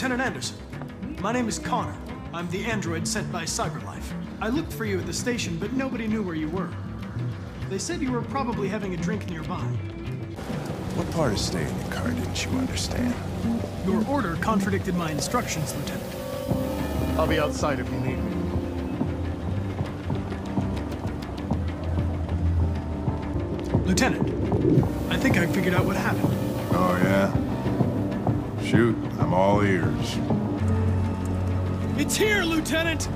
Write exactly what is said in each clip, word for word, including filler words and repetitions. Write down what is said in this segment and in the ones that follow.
Lieutenant Anderson. My name is Connor. I'm the android sent by CyberLife. I looked for you at the station, but nobody knew where you were. They said you were probably having a drink nearby. What part of staying in the car didn't you understand? Your order contradicted my instructions, Lieutenant. I'll be outside if you need me. Lieutenant, I think I figured out what happened. Oh, yeah? Shoot, I'm all ears. It's here, Lieutenant!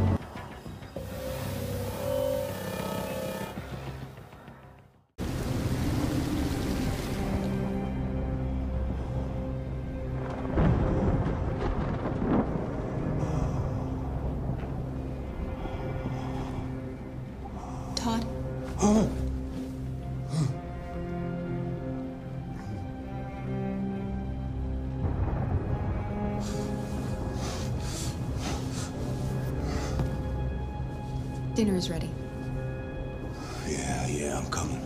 Todd? Oh. Dinner is ready. Yeah, yeah, I'm coming.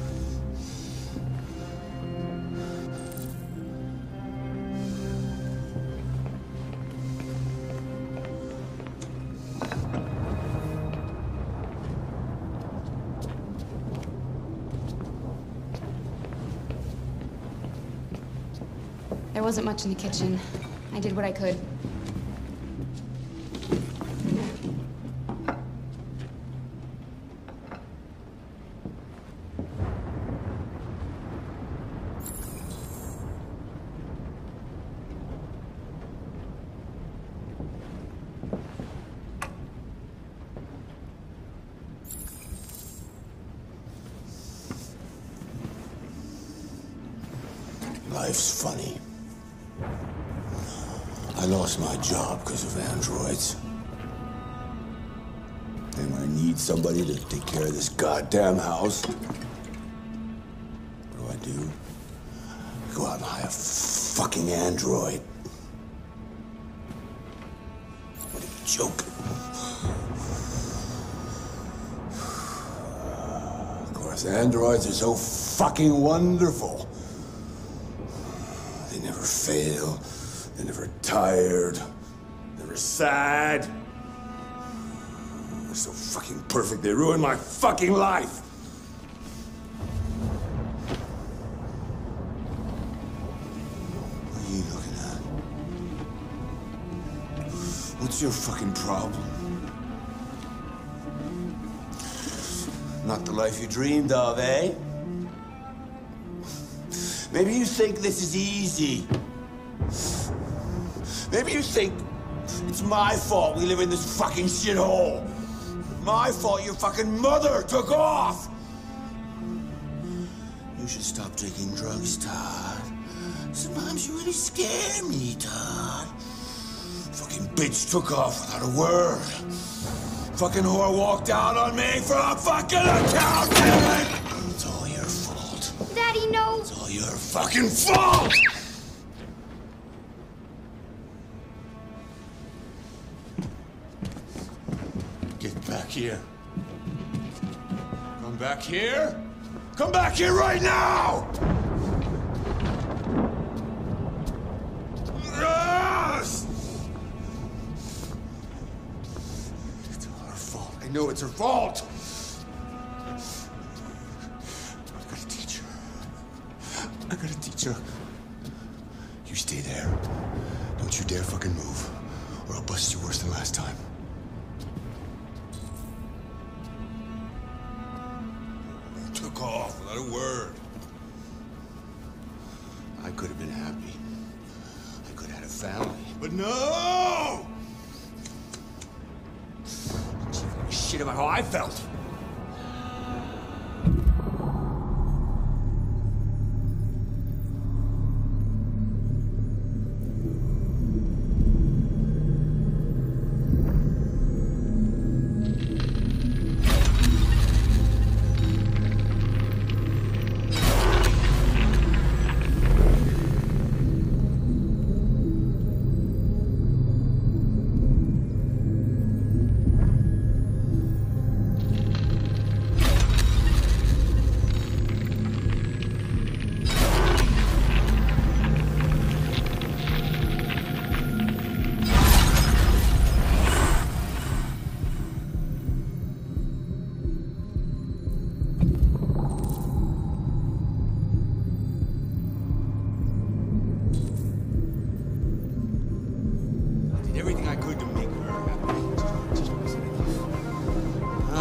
There wasn't much in the kitchen. I did what I could. Life's funny. I lost my job because of androids. And when I need somebody to take care of this goddamn house, what do I do? I go out and hire a fucking android. What are you joking? Of course, androids are so fucking wonderful. They never fail. They're never tired. Never sad. They're so fucking perfect. They ruin my fucking life. What are you looking at? What's your fucking problem? Not the life you dreamed of, eh? Maybe you think this is easy. Maybe you think it's my fault we live in this fucking shithole. My fault your fucking mother took off. You should stop taking drugs, Todd. Sometimes you really scare me, Todd. Fucking bitch took off without a word. Fucking whore walked out on me for a fucking accountant. It's all your fault. Daddy, no. It's all your fucking fault. Get back here. Come back here. Come back here right now! Yes! It's her fault. I know it's her fault. I gotta teach her. I gotta teach her. You stay there. Don't you dare fucking move, or I'll bust you worse than last time. Took off without a word. I could have been happy. I could have had a family. But no! She didn't give a shit about how I felt.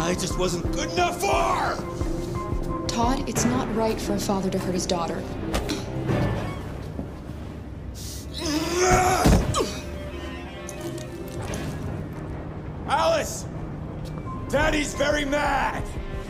I just wasn't good enough for! Todd, it's not right for a father to hurt his daughter. Alice! Daddy's very mad!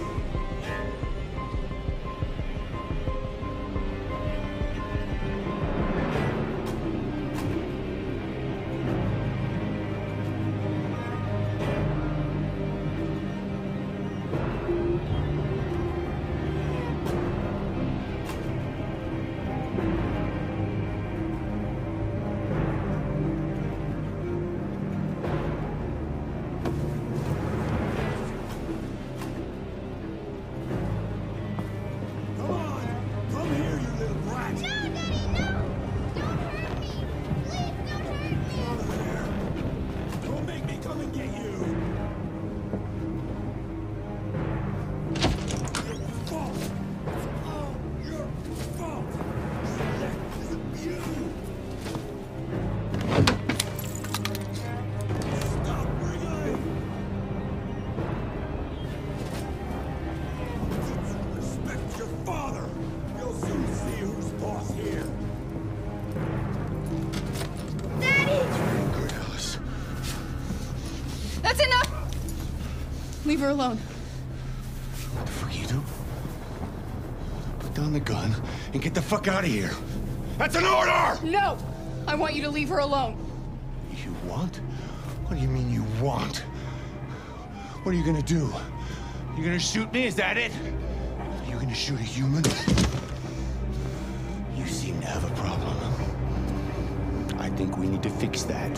That's enough! Leave her alone. What the fuck are you doing? Put down the gun and get the fuck out of here. That's an order! No! I want you to leave her alone. You want? What do you mean you want? What are you gonna do? You gonna shoot me? Is that it? Are you gonna shoot a human? You seem to have a problem. I think we need to fix that.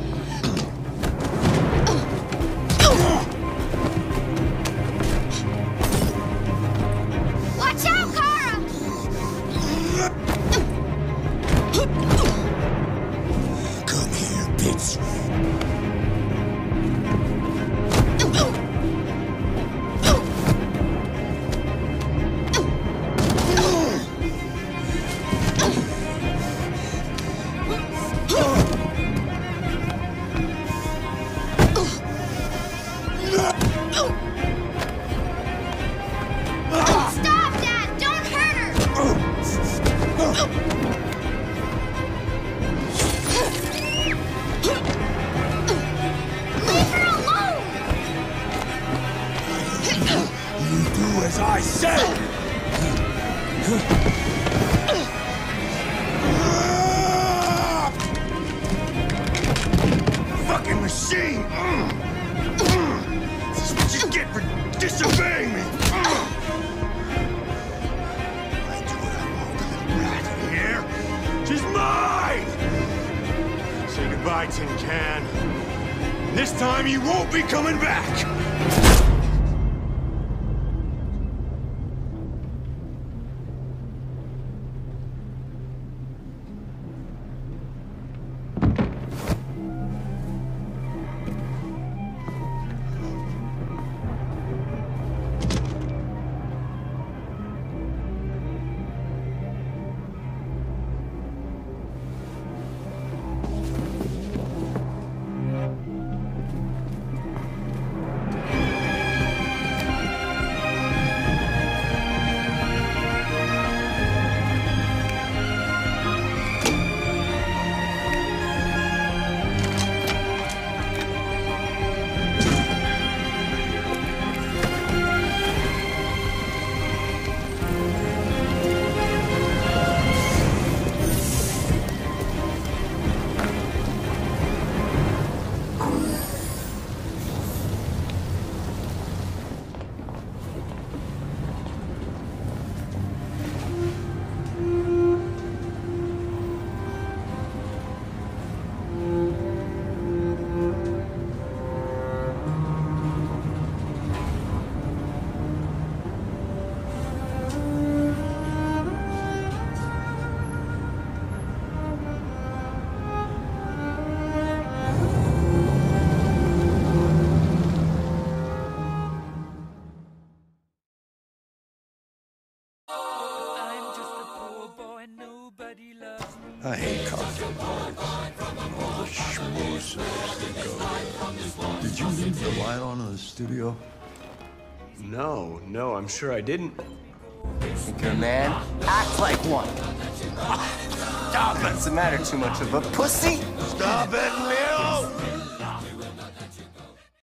Watch out, Kara! Come here, bitch. Stop, Dad! Don't hurt her! Leave her alone! You do as I say! Fucking machine! This is what you get for disobeying me! I do what I want, little rat in here. She's mine! Say goodbye, Tin Can. This time you won't be coming back! I hate cocktail parties. All the schmoozers that go there. Did you leave the light on in the studio? No, no, I'm sure I didn't. Think you're a man? Act like one. Stop it! What's the matter? Too much of a pussy? Stop it, Leon!